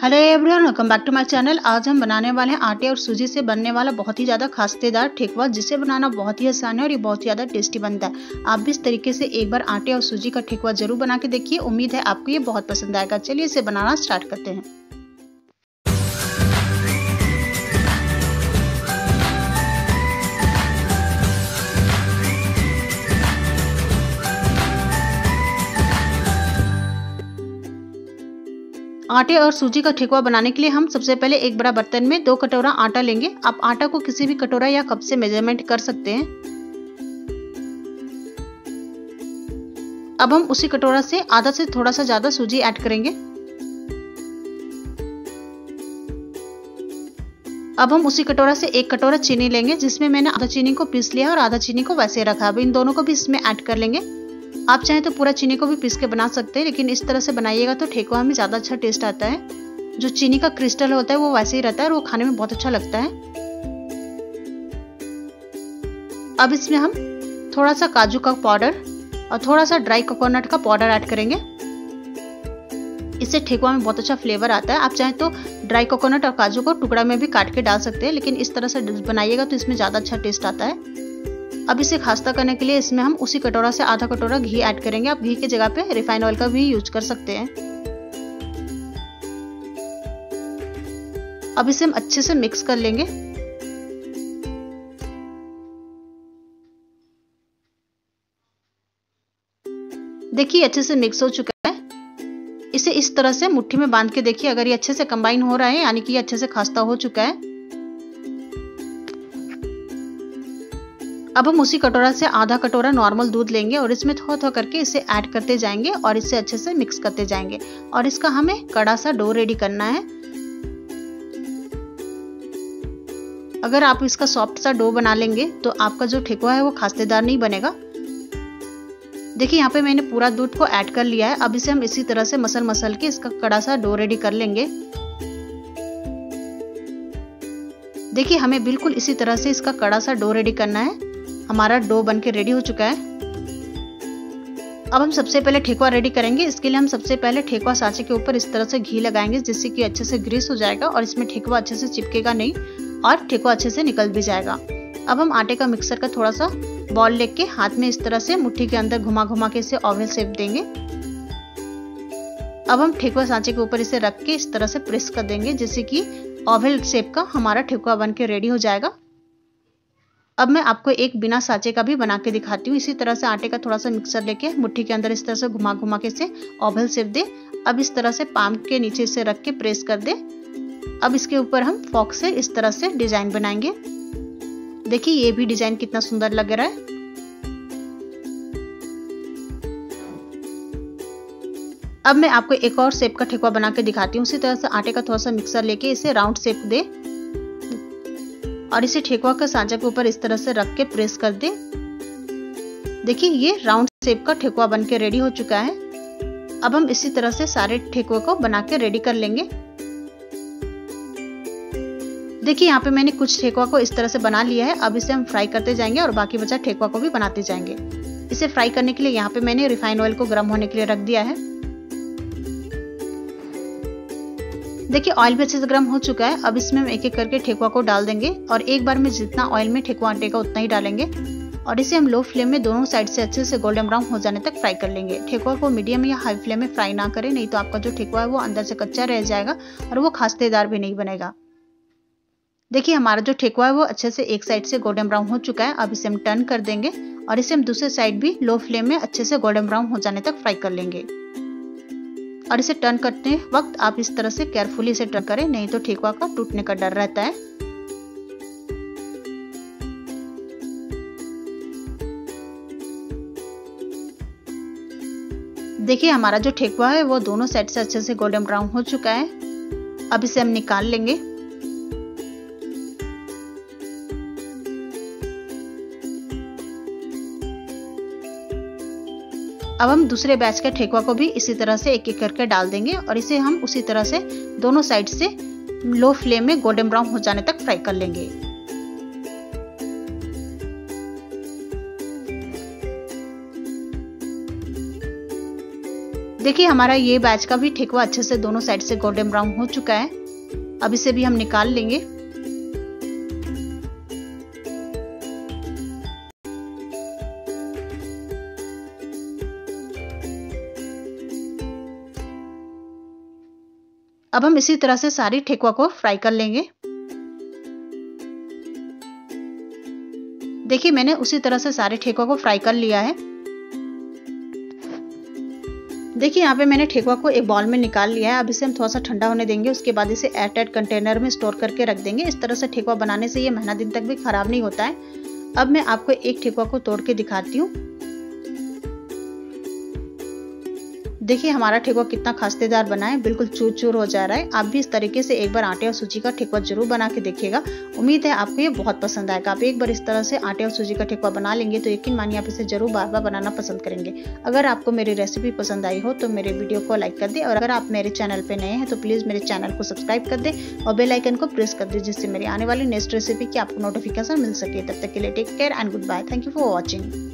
Hello everyone, welcome back to my channel. आज हम बनाने वाले हैं आटे और सूजी से बनने वाला बहुत ही ज़्यादा खास्तेदार ठेकुआ, जिसे बनाना बहुत ही आसान है और ये बहुत ही ज़्यादा टेस्टी बनता है। आप भी इस तरीके से एक बार आटे और सूजी का ठेकुआ जरूर बना के देखिए। उम्मीद है आपको ये बहुत पसंद आएगा। चलिए इसे बनाना स्टार्ट करते हैं। आटे और सूजी का ठेकुआ बनाने के लिए हम सबसे पहले एक बड़ा बर्तन में 2 कटोरा आटा लेंगे। आप आटा को किसी भी कटोरा या कप से मेजरमेंट कर सकते हैं। अब हम उसी कटोरा से आधा से थोड़ा सा ज्यादा सूजी ऐड करेंगे। अब हम उसी कटोरा से 1 कटोरा चीनी लेंगे, जिसमें मैंने आधा चीनी को पीस लिया और आधा चीनी को वैसे रखा। अब इन दोनों को भी इसमें ऐड कर लेंगे। आप चाहें तो पूरा चीनी को भी पीस के बना सकते हैं, लेकिन इस तरह से बनाइएगा तो ठेकुआ में ज़्यादा अच्छा टेस्ट आता है। जो चीनी का क्रिस्टल होता है वो वैसे ही रहता है और वो खाने में बहुत अच्छा लगता है। अब इसमें हम थोड़ा सा काजू का पाउडर और थोड़ा सा ड्राई कोकोनट का पाउडर ऐड करेंगे। इससे ठेकुआ में बहुत अच्छा फ्लेवर आता है। आप चाहें तो ड्राई कोकोनट और काजू को टुकड़ा में भी काट के डाल सकते हैं, लेकिन इस तरह से बनाइएगा तो इसमें ज़्यादा अच्छा टेस्ट आता है। अब इसे खास्ता करने के लिए इसमें हम उसी कटोरा से आधा कटोरा घी ऐड करेंगे। आप घी की जगह पे रिफाइंड ऑयल का भी यूज कर सकते हैं। अब इसे हम अच्छे से मिक्स कर लेंगे। देखिए अच्छे से मिक्स हो चुका है। इसे इस तरह से मुट्ठी में बांध के देखिए। अगर ये अच्छे से कंबाइन हो रहा है यानी कि ये अच्छे से खास्ता हो चुका है। अब हम उसी कटोरा से आधा कटोरा नॉर्मल दूध लेंगे और इसमें थोड़ा थोड़ा करके इसे ऐड करते जाएंगे और इसे अच्छे से मिक्स करते जाएंगे। और इसका हमें कड़ा सा डो रेडी करना है। अगर आप इसका सॉफ्ट सा डो बना लेंगे तो आपका जो ठेकुआ है वो खास्तेदार नहीं बनेगा। देखिए यहाँ पे मैंने पूरा दूध को ऐड कर लिया है। अब इसे हम इसी तरह से मसल के इसका कड़ा सा डो रेडी कर लेंगे। देखिए हमें बिल्कुल इसी तरह से इसका कड़ा सा डो रेडी करना है। हमारा डो बनके रेडी हो चुका है। अब हम सबसे पहले ठेकुआ रेडी करेंगे। इसके लिए हम सबसे पहले ठेकुआ सांचे के ऊपर इस तरह से घी लगाएंगे, जिससे कि अच्छे से ग्रीस हो जाएगा और इसमें ठेकुआ अच्छे से चिपकेगा नहीं और ठेकुआ अच्छे से निकल भी जाएगा। अब हम आटे का मिक्सर का थोड़ा सा बॉल लेके हाथ में इस तरह से मुट्ठी के अंदर घुमा घुमा के इसे ओवल शेप देंगे। अब हम ठेकुआ सांचे के ऊपर इसे रख के इस तरह से प्रेस कर देंगे, जिससे कि ओवल शेप का हमारा ठेकुआ बन के रेडी हो जाएगा। अब मैं आपको एक बिना सांचे का भी बना के दिखाती हूँ। इसी तरह से आटे का थोड़ा सा मिक्सर लेके मुट्ठी के अंदर इस तरह से घुमा घुमा के इसे ओवल शेप दे। अब इस तरह से पाम के नीचे इसे रख के प्रेस कर दे। अब इसके ऊपर हम फोक से इस तरह से डिजाइन बनाएंगे। देखिए ये भी डिजाइन कितना सुंदर लग रहा है। अब मैं आपको एक और शेप का ठेकुआ बना के दिखाती हूँ। उसी तरह से आटे का थोड़ा सा मिक्सर लेके इसे राउंड शेप दे और इसे ठेकुआ के सांचे के ऊपर इस तरह से रख के प्रेस कर दे। देखिए ये राउंड शेप का ठेकुआ बन के रेडी हो चुका है। अब हम इसी तरह से सारे ठेकुए को बना के रेडी कर लेंगे। देखिए यहाँ पे मैंने कुछ ठेकुआ को इस तरह से बना लिया है। अब इसे हम फ्राई करते जाएंगे और बाकी बचा ठेकुआ को भी बनाते जाएंगे। इसे फ्राई करने के लिए यहाँ पे मैंने रिफाइंड ऑयल को गर्म होने के लिए रख दिया है। देखिए ऑयल भी अच्छे से गर्म हो चुका है। अब इसमें हम एक एक करके ठेकुआ को डाल देंगे और एक बार में जितना ऑयल में ठेकुआ अटेगा उतना ही डालेंगे। और इसे हम लो फ्लेम में दोनों साइड से अच्छे से गोल्डन ब्राउन हो जाने तक फ्राई कर लेंगे। ठेकुआ को मीडियम या हाई फ्लेम में फ्राई ना करें, नहीं तो आपका जो ठेकुआ है वो अंदर से कच्चा रह जाएगा और वो खास्तेदार भी नहीं बनेगा। देखिए हमारा जो ठेकुआ है वो अच्छे से एक साइड से गोल्डन ब्राउन हो चुका है। अब इसे हम टर्न कर देंगे और इसे हम दूसरे साइड भी लो फ्लेम में अच्छे से गोल्डन ब्राउन हो जाने तक फ्राई कर लेंगे। और इसे टर्न करते वक्त आप इस तरह से केयरफुली इसे टर्न करें, नहीं तो ठेकुआ का टूटने का डर रहता है। देखिए हमारा जो ठेकुआ है वो दोनों साइड से अच्छे से गोल्डन ब्राउन हो चुका है। अब इसे हम निकाल लेंगे। अब हम दूसरे बैच के ठेकुआ को भी इसी तरह से एक एक करके डाल देंगे और इसे हम उसी तरह से दोनों साइड से लो फ्लेम में गोल्डन ब्राउन हो जाने तक फ्राई कर लेंगे। देखिए हमारा ये बैच का भी ठेकुआ अच्छे से दोनों साइड से गोल्डन ब्राउन हो चुका है। अब इसे भी हम निकाल लेंगे। अब हम इसी तरह से सारी ठेकुआ को फ्राई कर लेंगे। देखिए मैंने उसी तरह से सारे ठेकुआ को फ्राई कर लिया है। देखिए यहाँ पे मैंने ठेकुआ को एक बाउल में निकाल लिया है। अब इसे हम थोड़ा सा ठंडा होने देंगे, उसके बाद इसे एयरटाइट कंटेनर में स्टोर करके रख देंगे। इस तरह से ठेकुआ बनाने से ये महीना दिन तक भी खराब नहीं होता है। अब मैं आपको एक ठेकुआ को तोड़ के दिखाती हूँ। देखिए हमारा ठेकुआ कितना खास्तेदार बना है, बिल्कुल चूर चूर हो जा रहा है। आप भी इस तरीके से एक बार आटे और सूजी का ठेकुआ जरूर बना के देखिएगा। उम्मीद है आपको ये बहुत पसंद आएगा। आप एक बार इस तरह से आटे और सूजी का ठेकुआ बना लेंगे तो यकीन मानिए आप इसे जरूर बार बार बनाना पसंद करेंगे। अगर आपको मेरी रेसिपी पसंद आई हो तो मेरे वीडियो को लाइक कर दे, और अगर आप मेरे चैनल पे नए हैं तो प्लीज मेरे चैनल को सब्सक्राइब कर दे और बेल आइकन को प्रेस कर दे, जिससे मेरी आने वाली नेक्स्ट रेसिपी की आपको नोटिफिकेशन मिल सके। तब तक के लिए take care and good bye. Thank you for watching.